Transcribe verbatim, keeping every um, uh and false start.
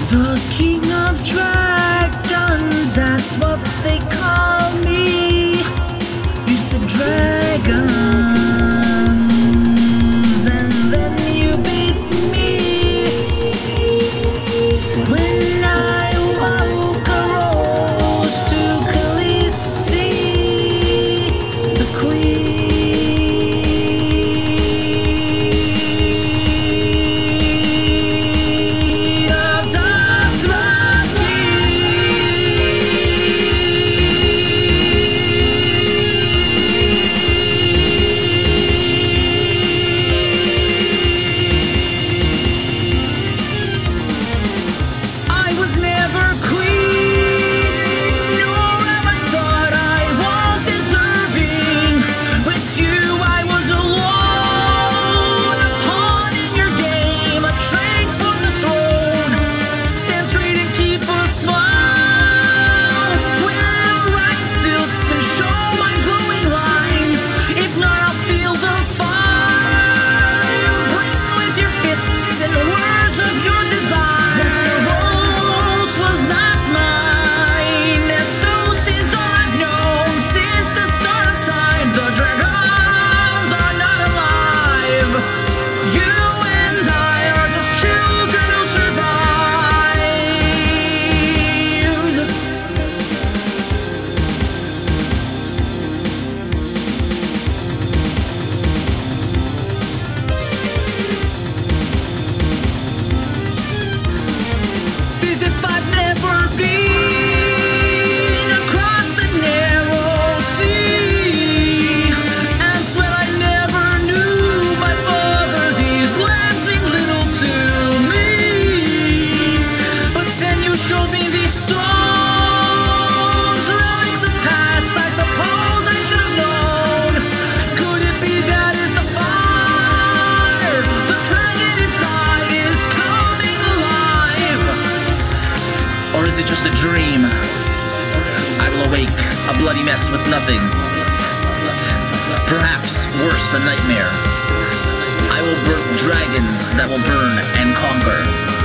The king of dragons, that's what they call me. You said dragons, and then you beat me. When I woke, I rose to Khaleesi, the queen. Or is it just a dream? I will awake, a bloody mess with nothing. Perhaps worse, a nightmare. I will birth dragons that will burn and conquer.